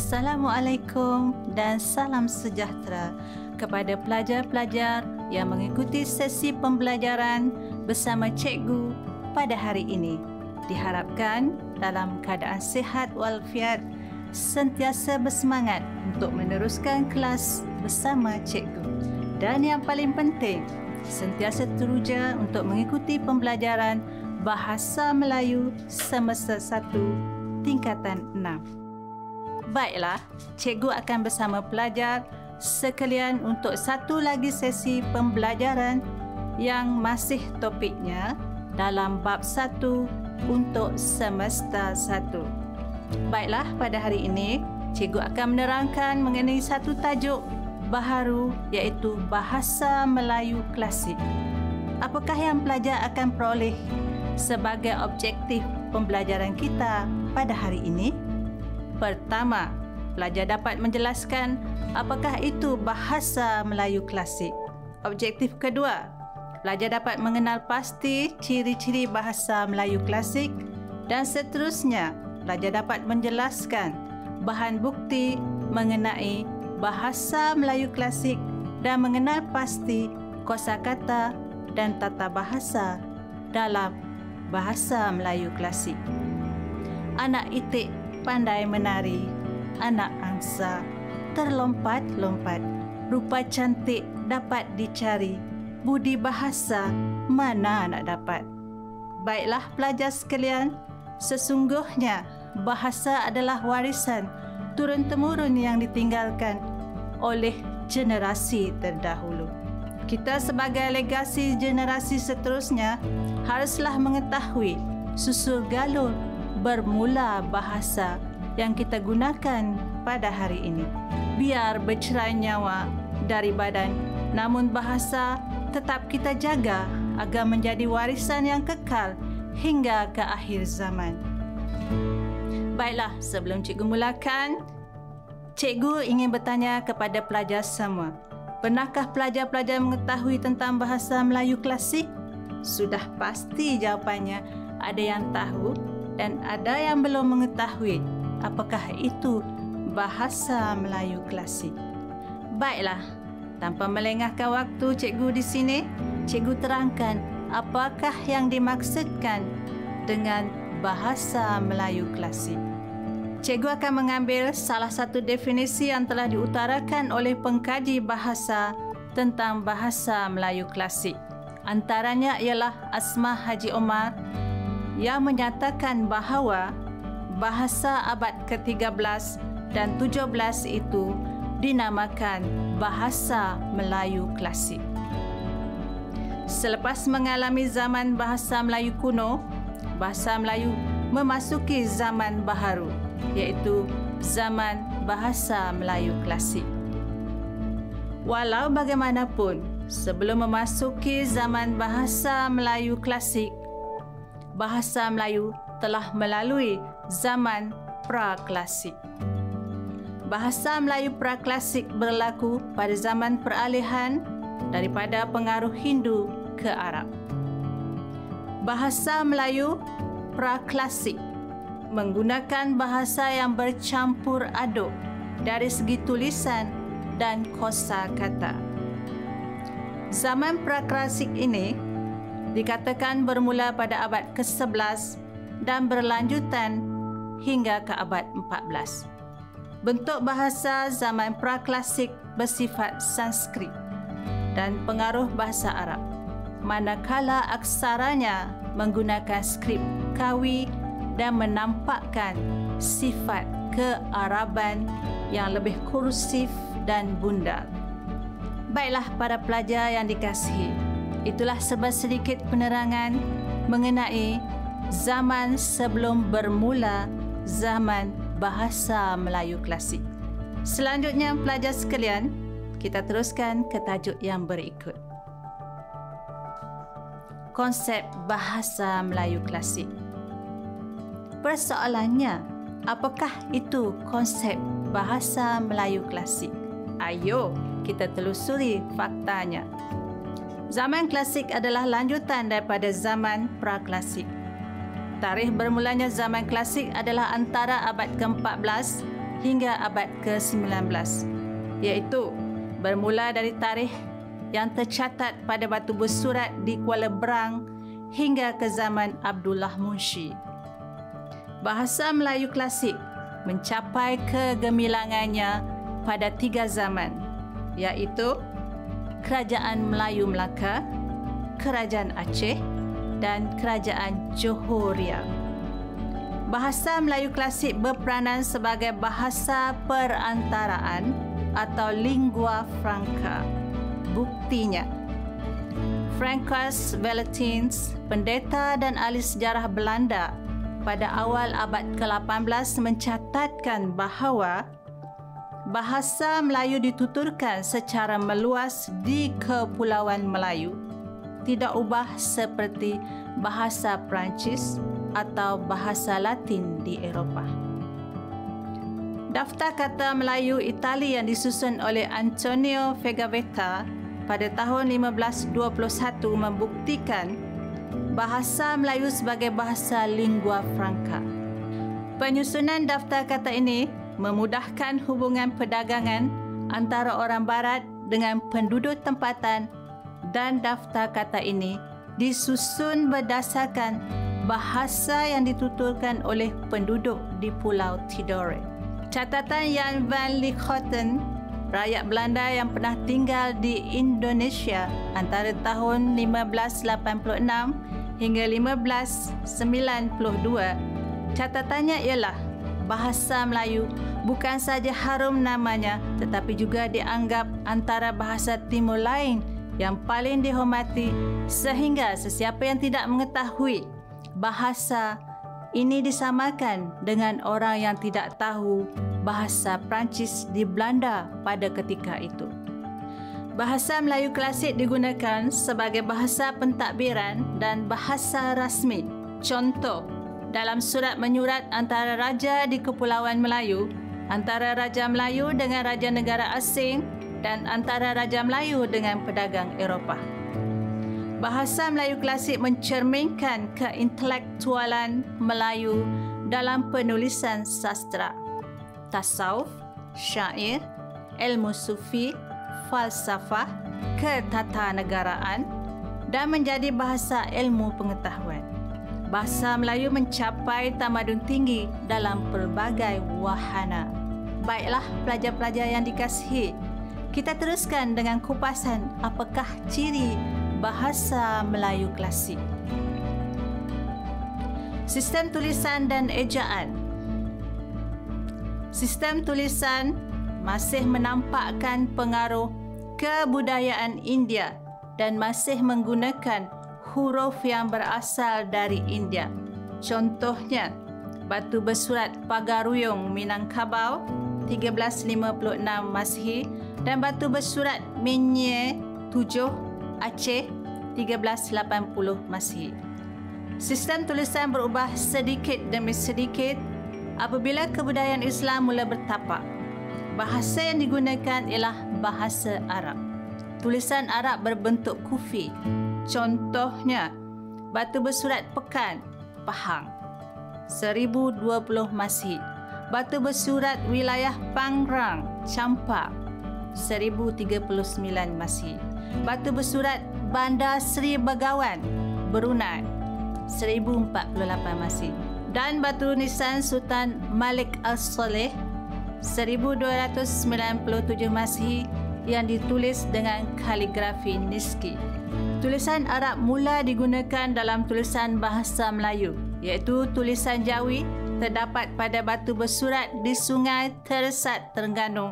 Assalamualaikum dan salam sejahtera kepada pelajar-pelajar yang mengikuti sesi pembelajaran bersama cikgu pada hari ini. Diharapkan dalam keadaan sihat walafiat, sentiasa bersemangat untuk meneruskan kelas bersama cikgu. Dan yang paling penting, sentiasa teruja untuk mengikuti pembelajaran Bahasa Melayu Semester 1 tingkatan 6. Baiklah, cikgu akan bersama pelajar sekalian untuk satu lagi sesi pembelajaran yang masih topiknya dalam bab 1 untuk semester 1. Baiklah, pada hari ini, cikgu akan menerangkan mengenai satu tajuk baharu iaitu Bahasa Melayu Klasik. Apakah yang pelajar akan peroleh sebagai objektif pembelajaran kita pada hari ini? Pertama, pelajar dapat menjelaskan apakah itu Bahasa Melayu Klasik. Objektif kedua, pelajar dapat mengenal pasti ciri-ciri Bahasa Melayu Klasik dan seterusnya, pelajar dapat menjelaskan bahan bukti mengenai Bahasa Melayu Klasik dan mengenal pasti kosakata dan tata bahasa dalam Bahasa Melayu Klasik. Anak itik pandai menari, anak angsa terlompat-lompat, rupa cantik dapat dicari, budi bahasa mana nak dapat. Baiklah pelajar sekalian, sesungguhnya bahasa adalah warisan turun-temurun yang ditinggalkan oleh generasi terdahulu. Kita sebagai legasi generasi seterusnya haruslah mengetahui susul galur bermula bahasa yang kita gunakan pada hari ini. Biar bercerai nyawa dari badan, namun bahasa tetap kita jaga agar menjadi warisan yang kekal hingga ke akhir zaman. Baiklah, sebelum cikgu mulakan, cikgu ingin bertanya kepada pelajar semua. Pernahkah pelajar-pelajar mengetahui tentang Bahasa Melayu Klasik? Sudah pasti jawapannya ada yang tahu dan ada yang belum mengetahui apakah itu Bahasa Melayu Klasik. Baiklah, tanpa melengahkan waktu cikgu di sini, cikgu terangkan apakah yang dimaksudkan dengan Bahasa Melayu Klasik. Cikgu akan mengambil salah satu definisi yang telah diutarakan oleh pengkaji bahasa tentang Bahasa Melayu Klasik. Antaranya ialah Asmah Haji Omar yang menyatakan bahawa bahasa abad ke-13 dan 17 itu dinamakan Bahasa Melayu Klasik. Selepas mengalami zaman Bahasa Melayu kuno, Bahasa Melayu memasuki zaman baharu, iaitu zaman Bahasa Melayu Klasik. Walau bagaimanapun, sebelum memasuki zaman Bahasa Melayu Klasik, Bahasa Melayu telah melalui zaman praklasik. Bahasa Melayu praklasik berlaku pada zaman peralihan daripada pengaruh Hindu ke Arab. Bahasa Melayu praklasik menggunakan bahasa yang bercampur aduk dari segi tulisan dan kosakata. Zaman praklasik ini dikatakan bermula pada abad ke-11 dan berlanjutan hingga ke abad 14. Bentuk bahasa zaman praklasik bersifat Sanskrit dan pengaruh bahasa Arab, manakala aksaranya menggunakan skrip Kawi dan menampakkan sifat kearaban yang lebih kursif dan bundar. Baiklah para pelajar yang dikasihi, itulah sedikit penerangan mengenai zaman sebelum bermula zaman Bahasa Melayu Klasik. Selanjutnya pelajar sekalian, kita teruskan ke tajuk yang berikut. Konsep Bahasa Melayu Klasik. Persoalannya, apakah itu konsep Bahasa Melayu Klasik? Ayo kita telusuri faktanya. Zaman klasik adalah lanjutan daripada zaman praklasik. Tarikh bermulanya zaman klasik adalah antara abad ke-14 hingga abad ke-19, iaitu bermula dari tarikh yang tercatat pada batu bersurat di Kuala Berang hingga ke zaman Abdullah Munshi. Bahasa Melayu klasik mencapai kegemilangannya pada 3 zaman, iaitu Kerajaan Melayu Melaka, Kerajaan Aceh dan Kerajaan Johor-Riau. Bahasa Melayu klasik berperanan sebagai bahasa perantaraan atau lingua franca. Buktinya, Francois Valentins, pendeta dan ahli sejarah Belanda pada awal abad ke-18 mencatatkan bahawa bahasa Melayu dituturkan secara meluas di Kepulauan Melayu tidak ubah seperti bahasa Perancis atau bahasa Latin di Eropah. Daftar kata Melayu Itali yang disusun oleh Antonio Fegavetta pada tahun 1521 membuktikan bahasa Melayu sebagai bahasa lingua franca. Penyusunan daftar kata ini memudahkan hubungan perdagangan antara orang Barat dengan penduduk tempatan, dan daftar kata ini disusun berdasarkan bahasa yang dituturkan oleh penduduk di Pulau Tidore. Catatan Jan van Lichoten, rakyat Belanda yang pernah tinggal di Indonesia antara tahun 1586 hingga 1592, catatannya ialah bahasa Melayu bukan saja harum namanya tetapi juga dianggap antara bahasa Timur lain yang paling dihormati, sehingga sesiapa yang tidak mengetahui bahasa ini disamakan dengan orang yang tidak tahu bahasa Perancis di Belanda pada ketika itu. Bahasa Melayu klasik digunakan sebagai bahasa pentadbiran dan bahasa rasmi. Contoh, dalam surat menyurat antara raja di Kepulauan Melayu, antara Raja Melayu dengan raja negara asing, dan antara Raja Melayu dengan pedagang Eropah. Bahasa Melayu klasik mencerminkan keintelektualan Melayu dalam penulisan sastra, tasawuf, syair, ilmu sufi, falsafah, ketatanegaraan dan menjadi bahasa ilmu pengetahuan. Bahasa Melayu mencapai tamadun tinggi dalam pelbagai wahana. Baiklah pelajar-pelajar yang dikasihi, kita teruskan dengan kupasan apakah ciri bahasa Melayu klasik. Sistem tulisan dan ejaan. Sistem tulisan masih menampakkan pengaruh kebudayaan India dan masih menggunakan huruf yang berasal dari India. Contohnya, batu bersurat Pagaruyung Minangkabau 1356 Masihi dan batu bersurat Minye 7 Aceh 1380 Masihi. Sistem tulisan berubah sedikit demi sedikit apabila kebudayaan Islam mula bertapak. Bahasa yang digunakan ialah bahasa Arab. Tulisan Arab berbentuk kufi. Contohnya, batu bersurat Pekan, Pahang 1020 Masihi. Batu bersurat wilayah Pangrang, Campak 1039 Masihi. Batu bersurat Bandar Seri Begawan, Brunei 1048 Masihi. Dan batu nisan Sultan Malik Al-Saleh 1297 Masihi yang ditulis dengan kaligrafi Niski. Tulisan Arab mula digunakan dalam tulisan bahasa Melayu, iaitu tulisan Jawi, terdapat pada batu bersurat di Sungai Teresat, Terengganu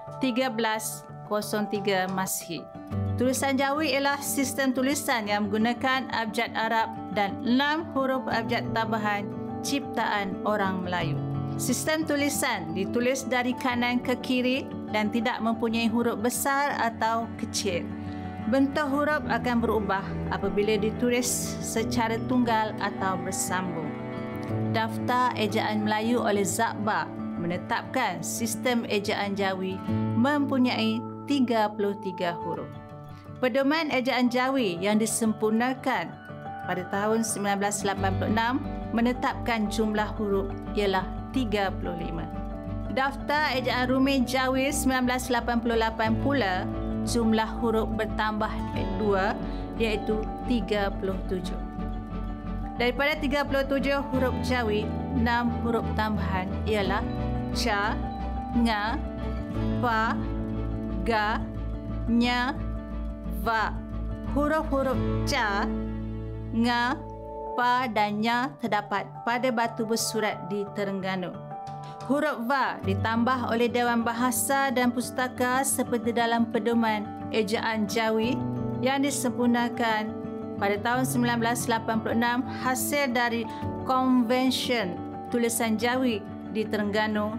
1303 Masihi. Tulisan Jawi ialah sistem tulisan yang menggunakan abjad Arab dan 6 huruf abjad tambahan ciptaan orang Melayu. Sistem tulisan ditulis dari kanan ke kiri dan tidak mempunyai huruf besar atau kecil. Bentuk huruf akan berubah apabila ditulis secara tunggal atau bersambung. Daftar Ejaan Melayu oleh Zakbar menetapkan sistem ejaan Jawi mempunyai 33 huruf. Pedoman ejaan Jawi yang disempurnakan pada tahun 1986 menetapkan jumlah huruf ialah 35. Daftar Ejaan Rumi Jawi 1988 pula jumlah huruf bertambah 2 iaitu 37. Daripada 37 huruf Jawi, 6 huruf tambahan ialah Ca, Nga, Pa, Ga, Nya, Va. Huruf-huruf Ca, Nga, Pa dan Nya terdapat pada batu bersurat di Terengganu. Huruf Va ditambah oleh Dewan Bahasa dan Pustaka seperti dalam pedoman Ejaan Jawi yang disempurnakan pada tahun 1986 hasil dari Konvensyen Tulisan Jawi di Terengganu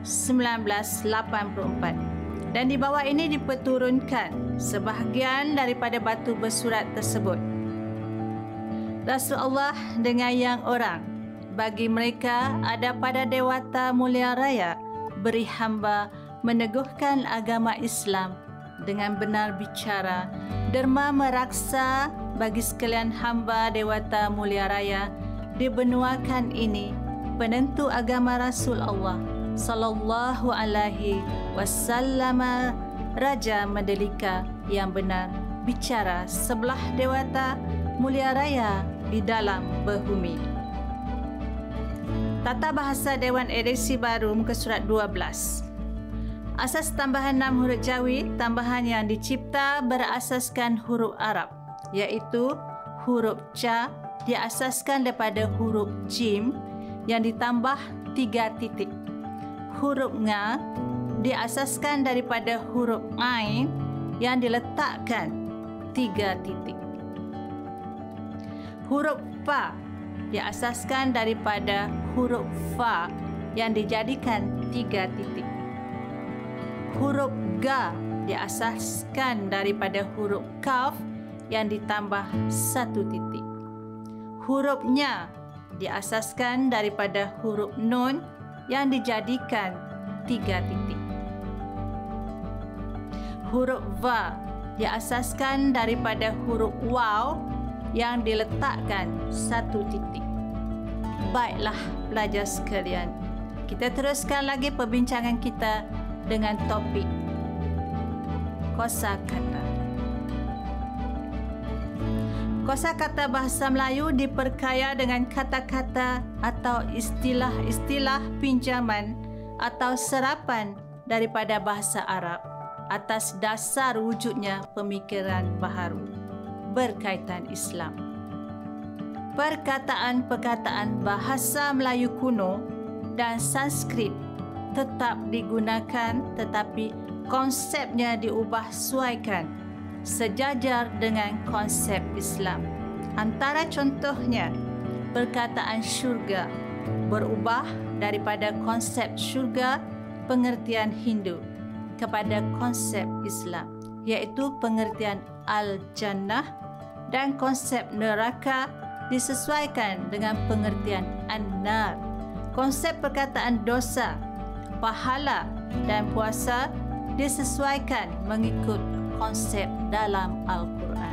1984. Dan di bawah ini diperturunkan sebahagian daripada batu bersurat tersebut. Rasulullah dengan yang orang, bagi mereka ada pada Dewata Mulia Raya beri hamba meneguhkan agama Islam dengan benar bicara, derma meraksa bagi sekalian hamba Dewata Mulia Raya di benuakan ini penentu agama Rasul Allah sallallahu alaihi wasallam, Raja Mandalika yang benar bicara sebelah Dewata Mulia Raya di dalam berbumi. Tata Bahasa Dewan Edisi Baru muka surat 12. Asas tambahan 6 huruf Jawi, tambahan yang dicipta berasaskan huruf Arab, iaitu huruf Ca diasaskan daripada huruf Jim yang ditambah 3 titik. Huruf Nga diasaskan daripada huruf Ain yang diletakkan 3 titik. Huruf Pa diasaskan daripada huruf Fa yang dijadikan 3 titik. Huruf Ga diasaskan daripada huruf Kaf yang ditambah 1 titik. Huruf Nya diasaskan daripada huruf Nun yang dijadikan 3 titik. Huruf Va diasaskan daripada huruf Waw yang diletakkan 1 titik. Baiklah pelajar sekalian, kita teruskan lagi perbincangan kita dengan topik kosakata. Kosakata bahasa Melayu diperkaya dengan kata-kata atau istilah-istilah pinjaman atau serapan daripada bahasa Arab atas dasar wujudnya pemikiran baharu berkaitan Islam. Perkataan-perkataan bahasa Melayu kuno dan Sanskrit tetap digunakan, tetapi konsepnya diubah sesuaikan sejajar dengan konsep Islam. Antara contohnya, perkataan syurga berubah daripada konsep syurga pengertian Hindu kepada konsep Islam, iaitu pengertian Al-Jannah, dan konsep neraka disesuaikan dengan pengertian An-Nar. Konsep perkataan dosa, pahala dan puasa disesuaikan mengikut konsep dalam Al-Quran.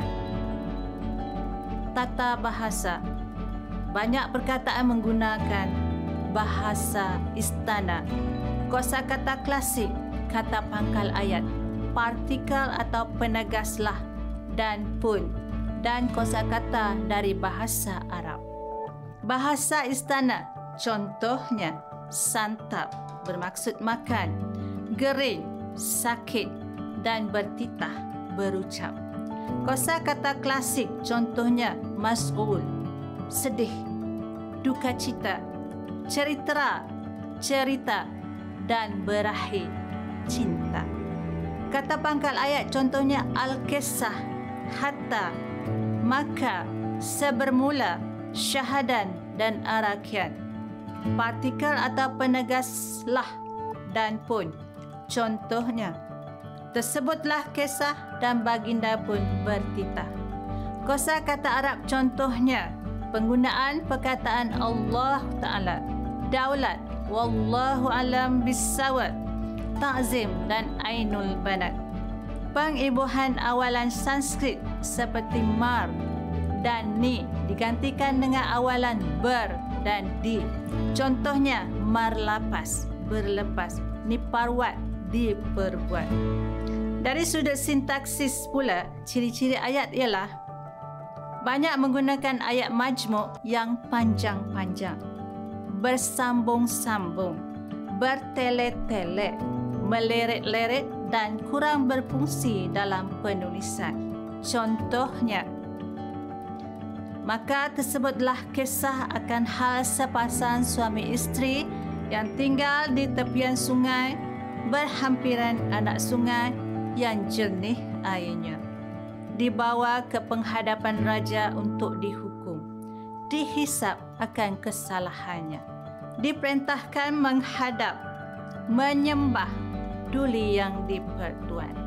Tata bahasa. Banyak perkataan menggunakan bahasa istana. Kosakata klasik, kata pangkal ayat, partikel atau penegaslah, dan pun, dan kosakata dari bahasa Arab. Bahasa istana, contohnya santap bermaksud makan, gering, sakit, dan bertitah berucap. Kosakata klasik, contohnya mas'ul, sedih, duka cita, cerita, dan berakhir cinta. Kata pangkal ayat contohnya al-kisah, hatta, maka, sebermula, syahadan, dan arakian. Partikel atau penegaslah dan pun, contohnya tersebutlah kisah dan baginda pun bertitah. Kosakata Arab contohnya penggunaan perkataan Allah Ta'ala, daulat, wallahu alam bissawab, ta'zim, dan ainul banat. Pengibuhan awalan Sanskrit seperti mar dan ni digantikan dengan awalan ber dan di. Contohnya mar lapas, berlepas, niparwat, diperbuat. Dari sudut sintaksis pula, ciri-ciri ayat ialah banyak menggunakan ayat majmuk yang panjang-panjang, bersambung-sambung, bertele-tele, meleret-leret dan kurang berfungsi dalam penulisan. Contohnya, maka tersebutlah kisah akan hal sepasang suami isteri yang tinggal di tepian sungai, berhampiran anak sungai yang jernih airnya. Dibawa ke penghadapan raja untuk dihukum, dihisap akan kesalahannya, diperintahkan menghadap, menyembah duli yang dipertuan.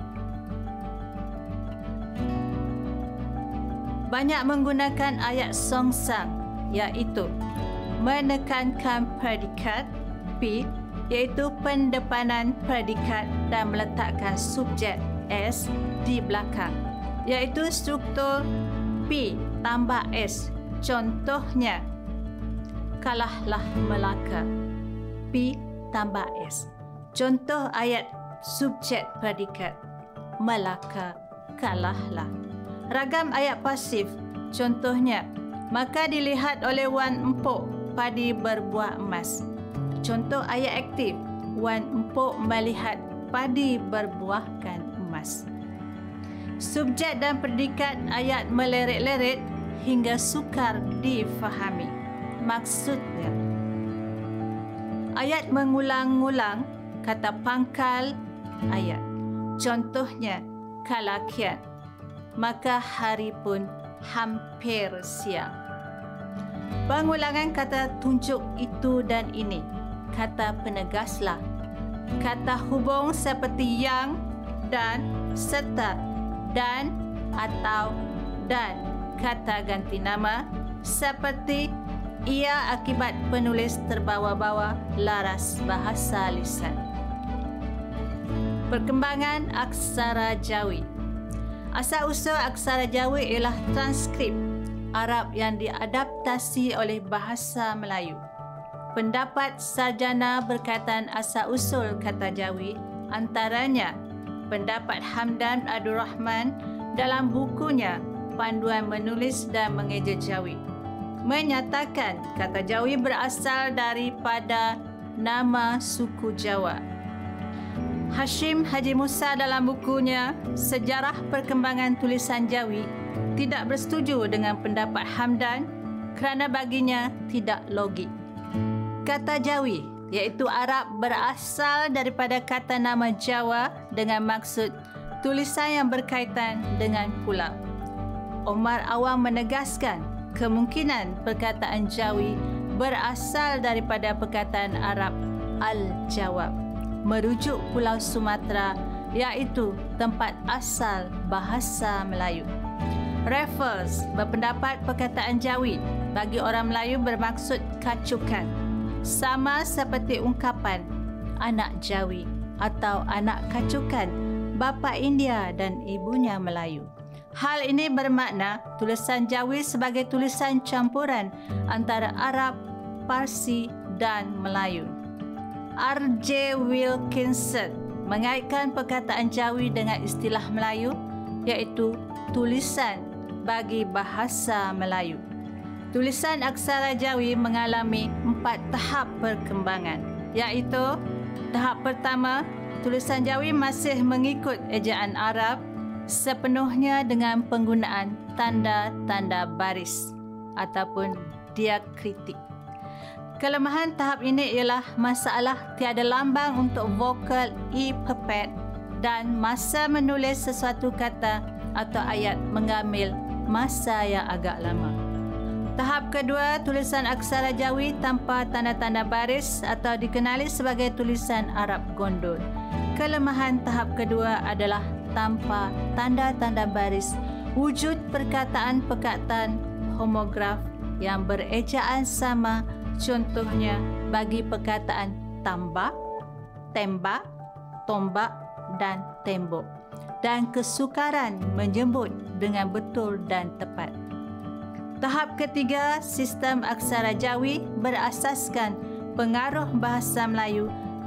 Banyak menggunakan ayat songsang, iaitu menekankan predikat P, iaitu pendepanan predikat dan meletakkan subjek S di belakang, iaitu struktur P tambah S. Contohnya, kalahlah Melaka, P tambah S. Contoh ayat subjek predikat, Melaka, kalahlah. Ragam ayat pasif, contohnya, maka dilihat oleh Wan Empok padi berbuah emas. Contoh ayat aktif, Wan Empok melihat padi berbuahkan emas. Subjek dan predikat ayat meleret-leret hingga sukar difahami. Maksudnya, ayat mengulang-ulang kata pangkal ayat. Contohnya, kalakian, maka hari pun hampir siang. Pengulangan kata tunjuk itu dan ini, kata penegaslah, kata hubung seperti yang, dan, serta, dan, atau, dan, kata ganti nama seperti ia akibat penulis terbawa-bawa laras bahasa lisan. Perkembangan aksara Jawi. Asal-usul aksara Jawi ialah transkrip Arab yang diadaptasi oleh bahasa Melayu. Pendapat sarjana berkaitan asal-usul kata Jawi antaranya pendapat Hamdan Abdul Rahman dalam bukunya Panduan Menulis dan Mengeja Jawi, menyatakan kata Jawi berasal daripada nama suku Jawa. Hashim Haji Musa dalam bukunya Sejarah Perkembangan Tulisan Jawi tidak bersetuju dengan pendapat Hamdan kerana baginya tidak logik. Kata Jawi, iaitu Arab, berasal daripada kata nama Jawa dengan maksud tulisan yang berkaitan dengan pulau. Omar Awam menegaskan kemungkinan perkataan Jawi berasal daripada perkataan Arab Al-Jawab, merujuk Pulau Sumatera, iaitu tempat asal bahasa Melayu. Raffles berpendapat perkataan Jawi bagi orang Melayu bermaksud kacukan, sama seperti ungkapan anak Jawi atau anak kacukan bapa India dan ibunya Melayu. Hal ini bermakna tulisan Jawi sebagai tulisan campuran antara Arab, Parsi dan Melayu. R.J. Wilkinson mengaitkan perkataan Jawi dengan istilah Melayu, iaitu tulisan bagi bahasa Melayu. Tulisan aksara Jawi mengalami 4 tahap perkembangan, iaitu tahap pertama, tulisan Jawi masih mengikut ejaan Arab sepenuhnya dengan penggunaan tanda-tanda baris ataupun diakritik. Kelemahan tahap ini ialah masalah tiada lambang untuk vokal E pepet dan masa menulis sesuatu kata atau ayat mengambil masa yang agak lama. Tahap kedua, tulisan aksara Jawi tanpa tanda-tanda baris atau dikenali sebagai tulisan Arab Gondol. Kelemahan tahap kedua adalah tanpa tanda-tanda baris, wujud perkataan-perkataan homograf yang berejaan sama, contohnya bagi perkataan tambak, tembak, tombak dan tembok, dan kesukaran menyebut dengan betul dan tepat. Tahap ketiga, sistem aksara Jawi berasaskan pengaruh bahasa Melayu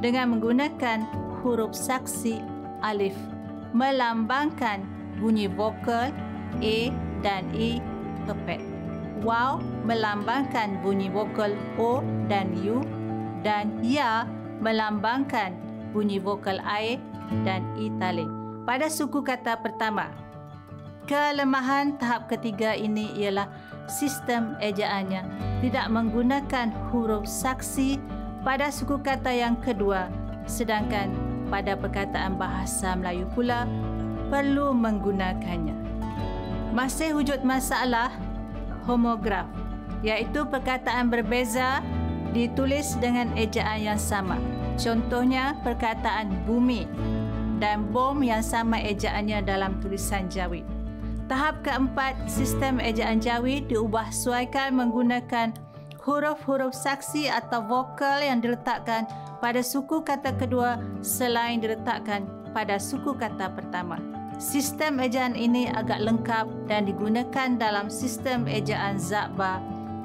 dengan menggunakan huruf saksi alif melambangkan bunyi vokal A dan E perfect. Waw melambangkan bunyi vokal O dan U, dan Ya melambangkan bunyi vokal I dan I talik. Pada suku kata pertama, kelemahan tahap ketiga ini ialah sistem ejaannya tidak menggunakan huruf saksi pada suku kata yang kedua, sedangkan pada perkataan bahasa Melayu pula perlu menggunakannya. Masih wujud masalah homograf, iaitu perkataan berbeza ditulis dengan ejaan yang sama. Contohnya perkataan bumi dan bom yang sama ejaannya dalam tulisan Jawi. Tahap keempat, sistem ejaan Jawi diubah sesuaikan menggunakan huruf-huruf saksi atau vokal yang diletakkan pada suku kata kedua selain diletakkan pada suku kata pertama. Sistem ejaan ini agak lengkap dan digunakan dalam sistem ejaan Zakba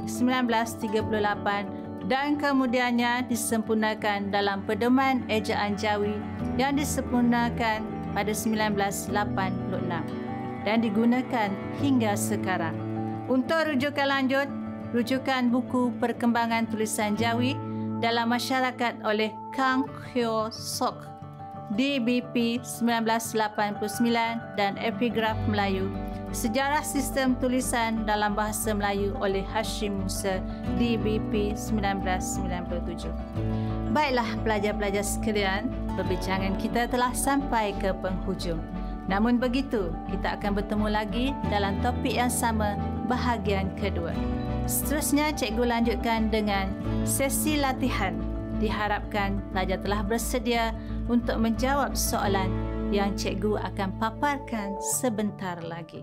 1938 dan kemudiannya disempurnakan dalam pedoman ejaan Jawi yang disempurnakan pada 1986 dan digunakan hingga sekarang. Untuk rujukan lanjut, rujukan buku Perkembangan Tulisan Jawi dalam Masyarakat oleh Kang Hyo Sok, DBP 1989, dan Epigraf Melayu Sejarah Sistem Tulisan dalam Bahasa Melayu oleh Hashim Musa, DBP 1997. Baiklah pelajar-pelajar sekalian, perbincangan kita telah sampai ke penghujung. Namun begitu, kita akan bertemu lagi dalam topik yang sama bahagian kedua. Seterusnya, cikgu lanjutkan dengan sesi latihan. Diharapkan pelajar telah bersedia untuk menjawab soalan yang cikgu akan paparkan sebentar lagi.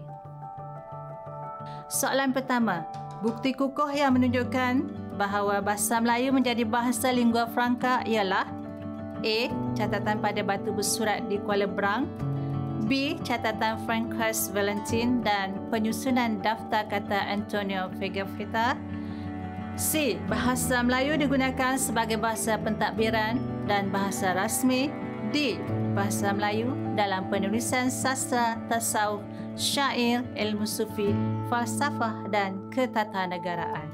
Soalan pertama, bukti kukuh yang menunjukkan bahawa bahasa Melayu menjadi bahasa lingua franca ialah A. Catatan pada batu bersurat di Kuala Berang, B. Catatan Frances Valentine dan penyusunan daftar kata Antonio Pigafetta, C. Bahasa Melayu digunakan sebagai bahasa pentadbiran dan bahasa rasmi, D. Bahasa Melayu dalam penulisan sastra, tasawuf, syair, ilmu sufi, falsafah dan ketatanegaraan.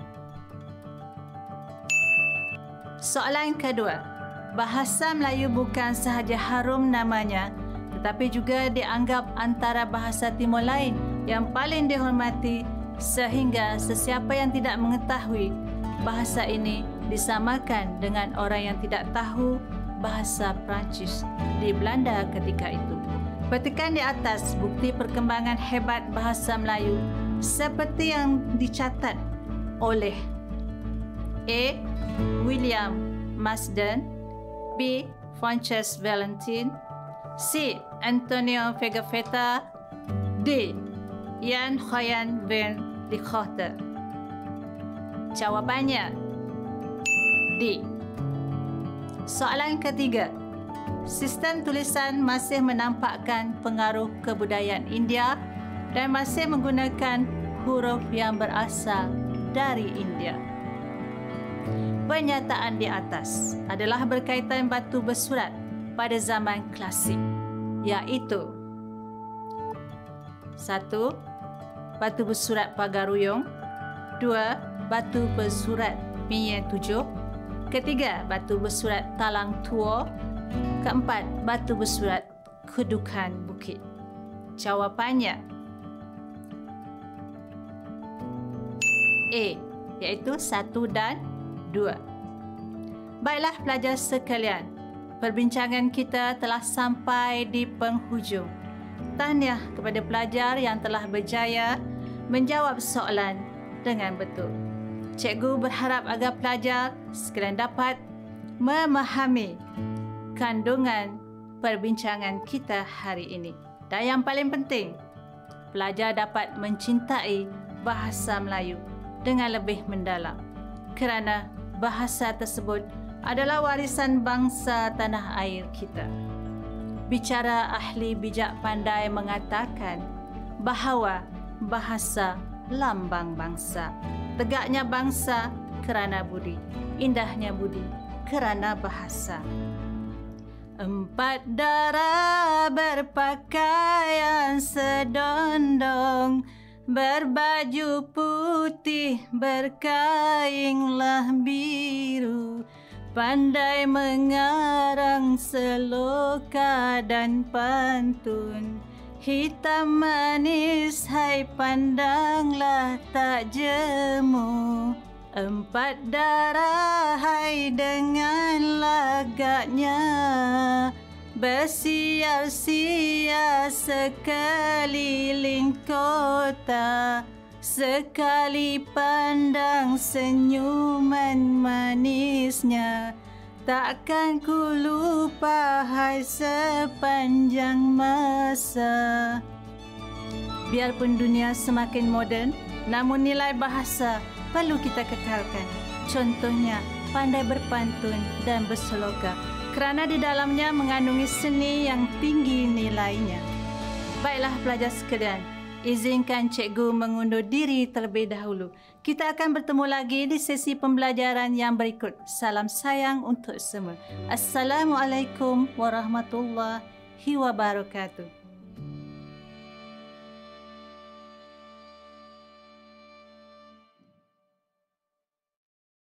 Soalan kedua, bahasa Melayu bukan sahaja harum namanya, tetapi juga dianggap antara bahasa Timur lain yang paling dihormati, sehingga sesiapa yang tidak mengetahui bahasa ini disamakan dengan orang yang tidak tahu bahasa Perancis di Belanda ketika itu. Petikan di atas bukti perkembangan hebat bahasa Melayu seperti yang dicatat oleh A. William Marsden, B. Frances Valentine, C. Antonio Pigafetta, D. Jan Huynh van der Korte. Jawapannya D. Soalan ketiga, sistem tulisan masih menampakkan pengaruh kebudayaan India dan masih menggunakan huruf yang berasal dari India. Pernyataan di atas adalah berkaitan batu bersurat pada zaman klasik, iaitu 1. Batu bersurat Pagaruyung, 2. Batu bersurat Minyak Tujuh, ketiga, batu bersurat Talang Tua, keempat, batu bersurat Kedukan Bukit. Jawapannya A, iaitu 1 dan 2. Baiklah pelajar sekalian, perbincangan kita telah sampai di penghujung. Tahniah kepada pelajar yang telah berjaya menjawab soalan dengan betul. Cikgu berharap agar pelajar sekalian dapat memahami kandungan perbincangan kita hari ini. Dan yang paling penting, pelajar dapat mencintai bahasa Melayu dengan lebih mendalam, kerana bahasa tersebut adalah warisan bangsa tanah air kita. Bicara ahli bijak pandai mengatakan bahawa bahasa lambang bangsa. Tegaknya bangsa kerana budi, indahnya budi kerana bahasa. Empat darah berpakaian sedondong, berbaju putih berkainlah biru, pandai mengarang seloka dan pantun. Hitam manis, hai pandanglah tak jemu. Empat darah, hai dengan lagaknya, bersiar-siar sekeliling kota. Sekali pandang senyuman manisnya, takkan ku lupa hai sepanjang masa. Biarpun dunia semakin moden, namun nilai bahasa perlu kita kekalkan. Contohnya, pandai berpantun dan bersloga, kerana di dalamnya mengandungi seni yang tinggi nilainya. Baiklah pelajar sekalian, izinkan cikgu mengundur diri terlebih dahulu. Kita akan bertemu lagi di sesi pembelajaran yang berikut. Salam sayang untuk semua. Assalamualaikum warahmatullahi wabarakatuh.